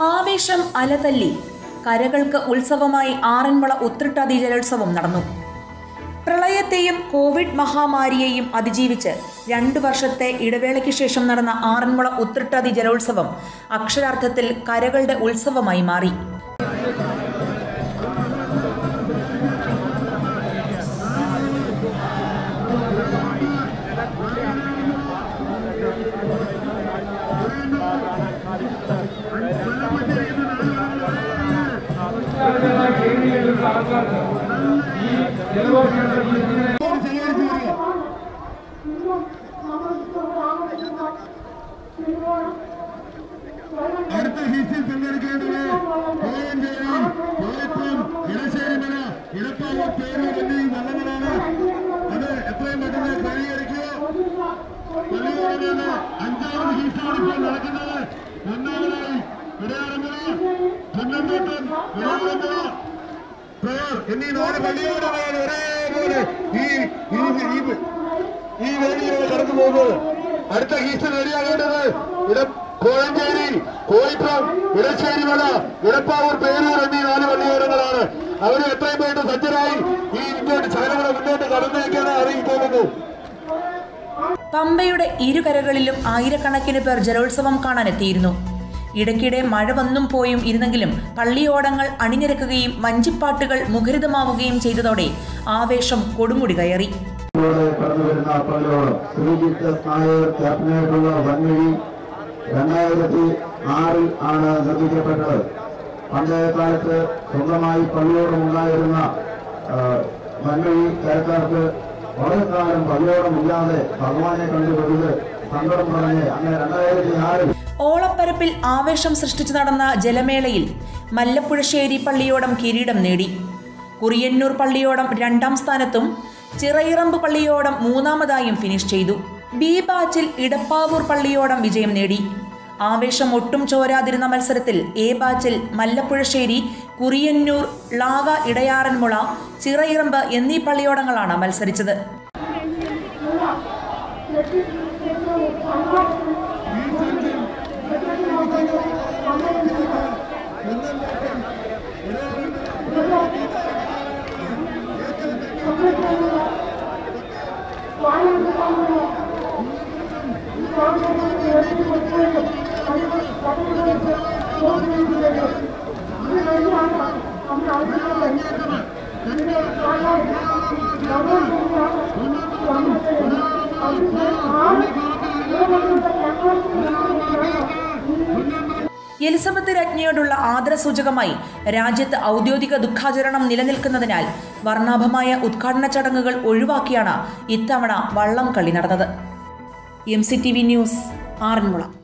ആവേശം അലതല്ലി കരകൾക്ക് ഉത്സവമായി ആറന്മുള ഉത്രട്ടാതി ജലോത്സവം നടന്നു. പ്രളയത്തെയും കോവിഡ് മഹാമാരിയെയും അതിജീവിച്ച് 2 വർഷത്തെ ഇടവേളയ്ക്ക് ശേഷം നടന്ന ആറന്മുള ഉത്രട്ടാതി ജലോത്സവം അക്ഷരാർത്ഥത്തിൽ കരകളുടെ ഉത്സവമായി മാറി. അടുത്ത ഹിസിൽ പങ്കെടുക്കേണ്ടത് ഇടശ്ശേരിമല ഇടപ്പാവൂർ പേരൂർ എന്നീ വള്ളങ്ങളാണ്. അത് എത്രയും പെട്ടെന്ന് ക്രമീകരിക്കുക. പള്ളിയോടാണ് 5ാമത് ഹിസാണ് ഇപ്പോൾ നടക്കുന്നത്. 1ാമതായി ഇടയാറന്മുള, ചുന്നംതോട്ടം, ഇടയാറന്മുള, പ്രയർ എന്നീ 4 പള്ളിയോടാണ് ഒരേപോലെ ഈ വേദിയിലൂടെ കടന്നു പോകുന്നത്. അടുത്ത ഹിസിൽ റെഡിയാകേണ്ടത് കോഴഞ്ചേരി, കോഴിപ്പുറം, ഇടശ്ശേരിമല, ഇടപ്പാവൂർ, പേരൂർ എന്നീ 4 പള്ളിയോരങ്ങളാണ്. അവര് എത്രയും വേണ്ട സജ്ജരായി ഈ ചലനങ്ങളെ മുന്നോട്ട് കടന്നേക്കാണ് അറിയിക്കുന്നത്. പമ്പയുടെ ഇരുകരകളിലും ആയിരക്കണക്കിന് പേർ ജലോത്സവം കാണാനെത്തിയിരുന്നു. ഇടയ്ക്കിടെ മഴ വന്നും പോയും ഇരുന്നെങ്കിലും പള്ളിയോടങ്ങൾ അണിനിരക്കുകയും വഞ്ചിപ്പാട്ടുകൾ മുഖരിതമാവുകയും ചെയ്തതോടെ ആവേശം കൊടുമുടി കയറി. കടന്നുവരുന്ന പള്ളിയോടം ശ്രീജിത്ത് നായർ ക്യാപ്റ്റനായിട്ടുള്ള വൻവഴി 2006 ആണ് നിർമ്മിക്കപ്പെട്ടത്. പണ്ടേ കാലത്ത് സ്വന്തമായി പള്ളിയോടം ഉണ്ടായിരുന്ന വൻവഴി കരക്കാർക്ക് വളരെ കാലം പള്ളിയോടം ഇല്ലാതെ ഭഗവാനെ കണ്ടുകൊടുത്ത് സങ്കടം പറഞ്ഞ് അങ്ങനെ 2006 ഓളപ്പരപ്പിൽ ആവേശം സൃഷ്ടിച്ചു നടന്ന ജലമേളയിൽ മല്ലപ്പുഴശ്ശേരി പള്ളിയോടം കിരീടം നേടി. കുറിയന്നൂർ പള്ളിയോടം 2ാം സ്ഥാനത്തും ചിറയിറമ്പ് പള്ളിയോടം 3ാമതായും ഫിനിഷ് ചെയ്തു. ബി ബാച്ചിൽ ഇടപ്പാവൂർ പള്ളിയോടം വിജയം നേടി. ആവേശം ഒട്ടും ചോരാതിരുന്ന മത്സരത്തിൽ എ ബാച്ചിൽ മല്ലപ്പുഴശ്ശേരി, കുറിയന്നൂർ, ളാവ, ഇടയാറന്മുള, ചിറയിറമ്പ് എന്നീ പള്ളിയോടങ്ങളാണ് മത്സരിച്ചത്. എലിസബത്ത് രാജ്ഞിയോടുള്ള ആദരസൂചകമായി രാജ്യത്ത് ഔദ്യോഗിക ദുഃഖാചരണം നിലനിൽക്കുന്നതിനാൽ വർണ്ണാഭമായ ഉദ്ഘാടന ചടങ്ങുകൾ ഒഴിവാക്കിയാണ് ഇത്തവണ വള്ളം കളി നടന്നത്. MCTV news, Aranmula.